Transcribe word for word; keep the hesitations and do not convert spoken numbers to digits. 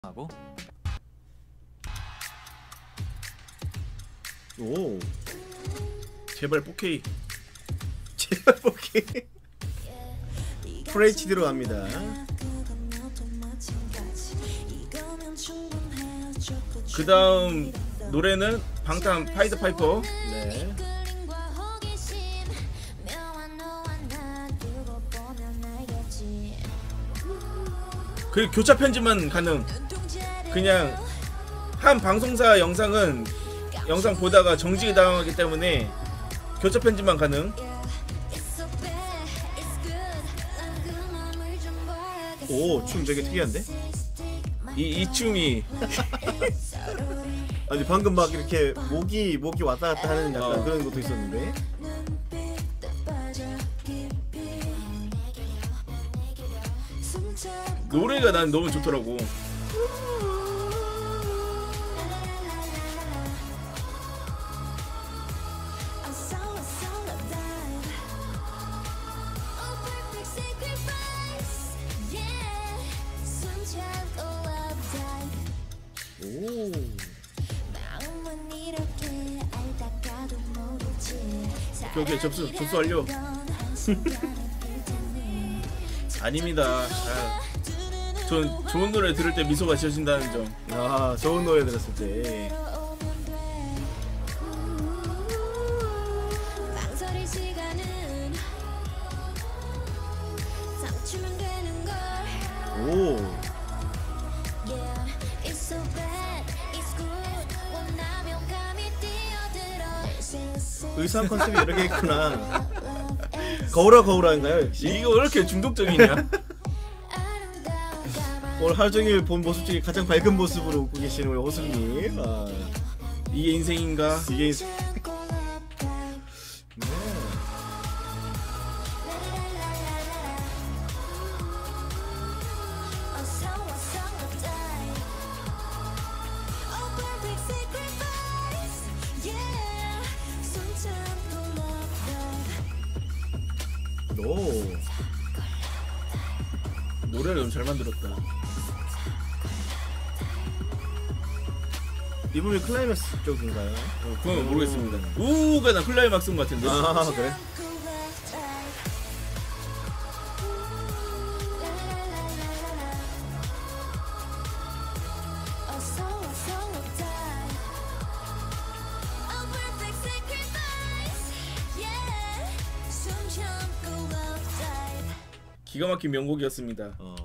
하고. 오 제발 포케이 제발 포케이 풀에이치디로 갑니다. 그 다음 노래는 방탄 파이드 파이퍼. 네. 그 교차 편집만 가능. 그냥 한 방송사 영상은 영상 보다가 정지가 당하기 때문에 교차 편집만 가능. 오 춤 되게 특이한데? 이, 이 춤이 아니 방금 막 이렇게 목이 목이 왔다 갔다 하는 약간 어. 그런 것도 있었는데. 노래가 난 너무 좋더라고. 오. 오케이 오케이 접수 접수 완료. 아닙니다. 아, 전 좋은 노래 들을 때 미소가 지어진다는 점. 아 좋은 노래 들었을 때. 오. 의상 컨셉이 여러 개 있구나. 거울아 거울아인가요 역시? 이거 왜 이렇게 중독적이냐? 오늘 하루 종일 본 모습 중에 가장 밝은 모습으로 웃고 계시는 우리 호수님. 아, 이게 인생인가? 이게 인생. 네. 오. 노래를 너무 잘 만들었다. 이분이 클라이맥스 쪽인가요? 어, 그건 모르겠습니다. 우가 나 클라이막스인 것 같은데. 아 그래? 기가 막힌 명곡이었습니다. 어.